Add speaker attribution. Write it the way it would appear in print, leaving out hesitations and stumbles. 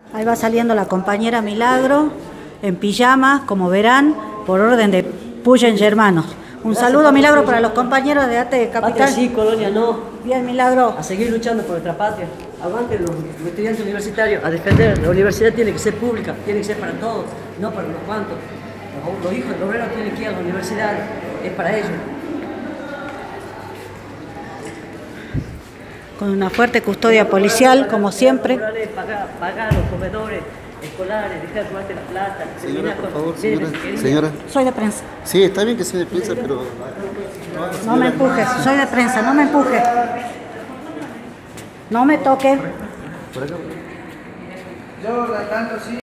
Speaker 1: Ahí va saliendo la compañera Milagro, en pijama, como verán, por orden de Puyen Germanos. Un saludo, Milagro, para los compañeros de ATE Capital.
Speaker 2: Patria sí, colonia no.
Speaker 1: Bien, Milagro.
Speaker 2: A seguir luchando por nuestra patria. Aguanten los estudiantes universitarios, a defender. La universidad tiene que ser pública, tiene que ser para todos, no para unos cuantos. Los hijos del obrero tienen que ir a la universidad, es para ellos.
Speaker 1: Con una fuerte custodia policial, como siempre.
Speaker 2: Pagar los comedores escolares, dejar de tomarte la plata.
Speaker 3: Señora, por favor, señora.
Speaker 1: Soy de prensa.
Speaker 3: Sí, está bien que sea de prensa, pero...
Speaker 1: No me empujes, soy de prensa, no me empuje. No me toque.
Speaker 3: Por acá.